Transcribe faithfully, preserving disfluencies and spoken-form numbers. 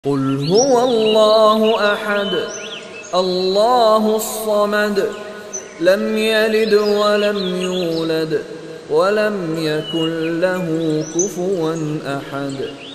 قل هو الله أحد الله الصمد لم يلد ولم يولد ولم يكن له كفوا أحد.